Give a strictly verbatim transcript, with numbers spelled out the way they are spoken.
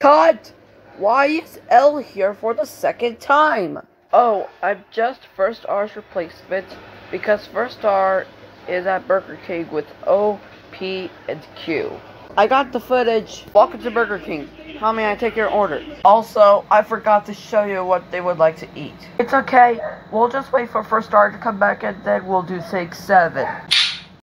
Cut! Why is L here for the second time? Oh, I'm just First R's replacement because First R is at Burger King with O, P, and Q. I got the footage. Welcome to Burger King. How may I take your order? Also, I forgot to show you what they would like to eat. It's okay. We'll just wait for First R to come back and then we'll do take seven.